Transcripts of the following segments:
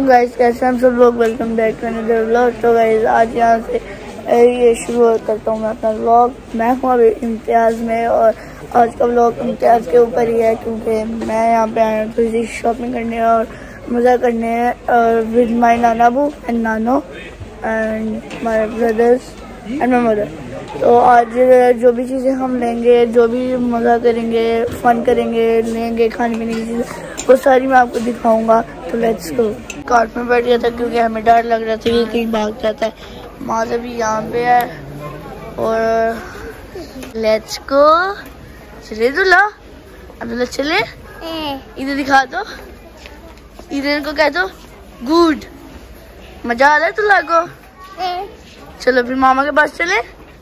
वालेकुम गाइस, कैसे हम सब लोग। Welcome back to another vlog. तो गाइस आज यहाँ से ये शुरू करता हूँ मैं अपना व्लॉग। मैं हूँ अभी इम्तियाज़ में और आज का व्लॉग इम्तियाज़ के ऊपर ही है क्योंकि मैं यहाँ पे आया हूँ थोड़ी शॉपिंग करने और मज़ा करने विद माई नाना बू एंड नानो and my brothers and my mother. तो आज जो भी चीज़ें हम लेंगे, जो भी मज़ा करेंगे, फन करेंगे, लेंगे खाने पीने की चीज़ें, वो सारी मैं आपको दिखाऊंगा। तो लेट्स गो। कार्ट में बैठ गया था क्योंकि हमें डर लग रहा था कि कहीं भाग जाता है। माँ भी यहाँ पे है और लेट्स गो। चले दूल्हा, अब्दुल्ला चले। इधर दिखा दो, इधर को कह दो गुड। मजा आ रहा है दूल्हा को। चलो फिर मामा के पास चले।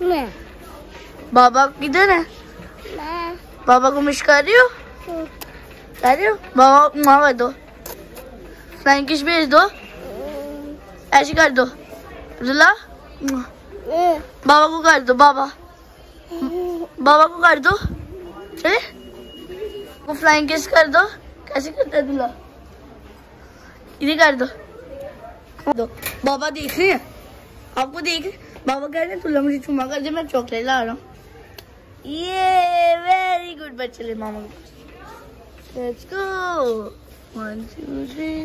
बाबा किधर है? बाबा को मिस कर रही हो? कर रही हो? बाबा माँ कर दो, फ्लाइंग किस भेज दो, ऐसे कर दो। अब्दुल्ला बाबा को कर दो, बाबा को कर दो। चले वो फ्लाइंग किस कर दो। कैसे करता है दूल्हा? इन्हें कर दो। बाबा देख रहे हैं आपको, देख रहे। बाबा कह रहे हैं दूल्हा मुझे चुमा कर दे, मैं चॉकलेट ला रहा हूँ। ये वेरी गुड। बट चले मामा के पास। Let's go. 1 2 3।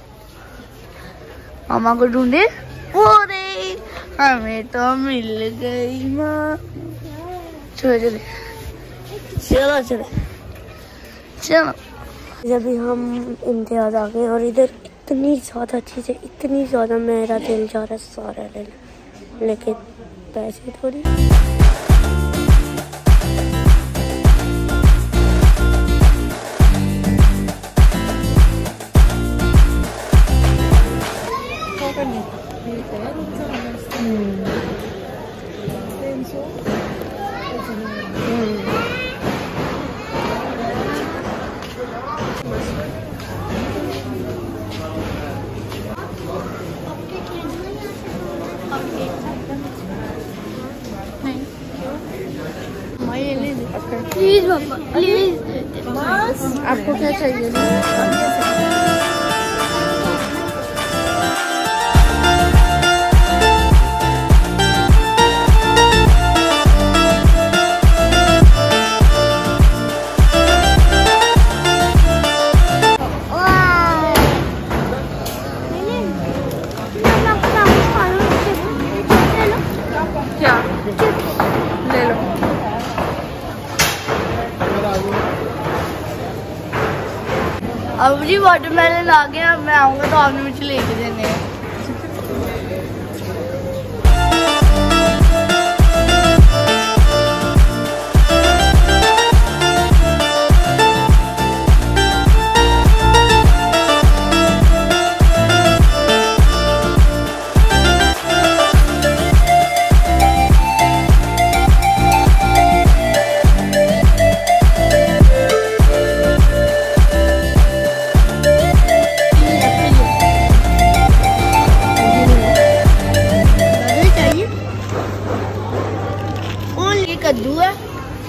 मामा को ढूंढे। अरे हमें तो मिल गई माँ। चलो चले चलो चले चलो। जब हम इम्तियाज़ आ गए और इधर इतनी ज़्यादा चीज़ें, इतनी ज़्यादा, मेरा दिल जा रहा है सारा लेना, लेकिन पैसे थोड़ी। प्लीज पापा प्लीज। आपको क्या चाहिए? अब जी वाटरमेलन आ गया। मैं आऊंगा तो आपने मुझे लेके देने हैं। कद्दू है,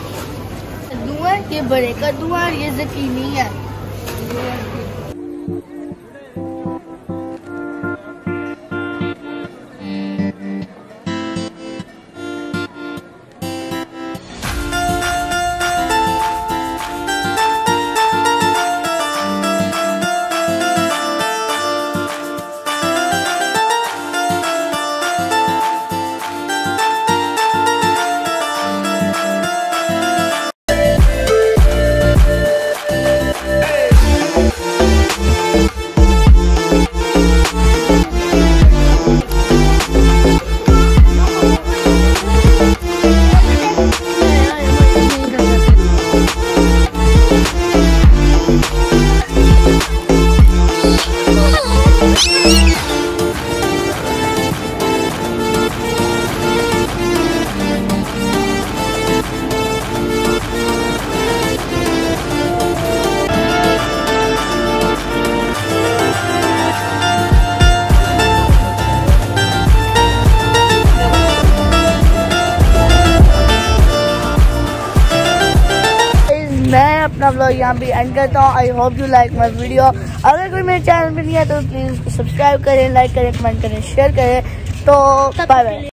ये बड़े कद्दू है और ये ज़कीनी है। अपना व्लॉग यहाँ पे एंड करता हूँ। I hope you like my video. अगर कोई मेरे चैनल पे नहीं है तो प्लीज़ सब्सक्राइब करें, लाइक करें, कमेंट करें, शेयर करें। तो बाय बाय।